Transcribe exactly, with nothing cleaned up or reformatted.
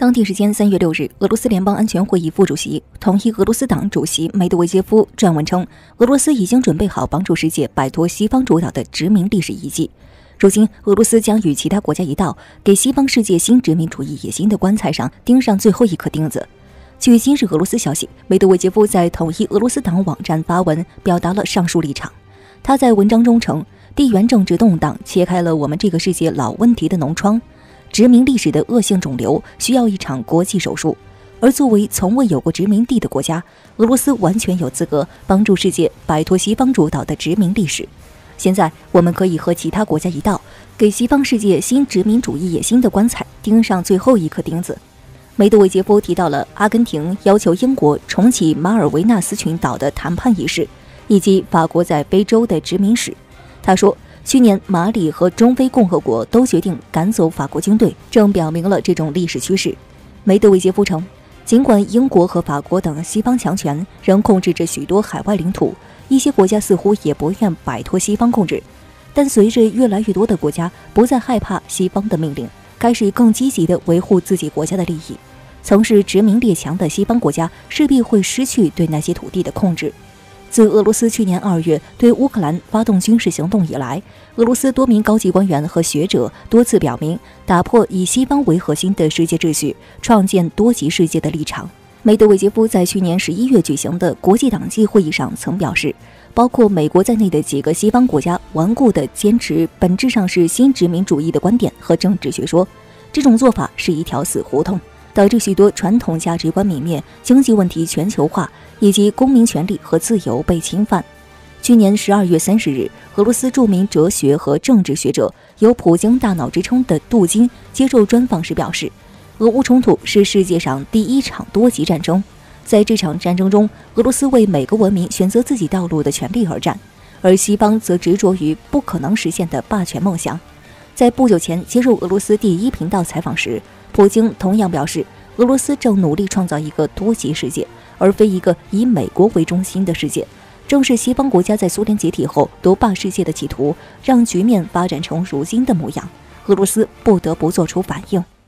当地时间三月六日，俄罗斯联邦安全会议副主席、统一俄罗斯党主席梅德韦杰夫撰文称，俄罗斯已经准备好帮助世界摆脱西方主导的殖民历史遗迹。如今，俄罗斯将与其他国家一道，给西方世界新殖民主义野心的棺材上钉上最后一颗钉子。据今日俄罗斯消息，梅德韦杰夫在统一俄罗斯党网站发文，表达了上述立场。他在文章中称，地缘政治动荡切开了我们这个世界老问题的脓疮。殖民历史的恶性肿瘤需要一场国际手术，而作为从未有过殖民地的国家，俄罗斯完全有资格帮助世界摆脱西方主导的殖民历史。现在，我们可以和其他国家一道，给西方世界新殖民主义野心的棺材钉上最后一颗钉子。梅德韦杰夫提到了阿根廷要求英国重启马尔维纳斯群岛的谈判仪式，以及法国在非洲的殖民史。他说，去年，马里和中非共和国都决定赶走法国军队，正表明了这种历史趋势。梅德韦杰夫称，尽管英国和法国等西方强权仍控制着许多海外领土，一些国家似乎也不愿摆脱西方控制，但随着越来越多的国家不再害怕西方的命令，开始更积极地维护自己国家的利益，曾是殖民列强的西方国家势必会失去对那些土地的控制。自俄罗斯去年二月对乌克兰发动军事行动以来，俄罗斯多名高级官员和学者多次表明打破以西方为核心的世界秩序，创建多极世界的立场。梅德韦杰夫在去年十一月举行的国际党纪会议上曾表示，包括美国在内的几个西方国家顽固地坚持本质上是新殖民主义的观点和政治学说，这种做法是一条死胡同，导致许多传统价值观泯灭，经济问题全球化，以及公民权利和自由被侵犯。去年十二月三十日，俄罗斯著名哲学和政治学者有普京大脑之称的杜金接受专访时表示，俄乌冲突是世界上第一场多极战争，在这场战争中，俄罗斯为每个文明选择自己道路的权利而战，而西方则执着于不可能实现的霸权梦想。在不久前接受俄罗斯第一频道采访时，普京同样表示，俄罗斯正努力创造一个多极世界，而非一个以美国为中心的世界。正是西方国家在苏联解体后独霸世界的企图，让局面发展成如今的模样。俄罗斯不得不做出反应。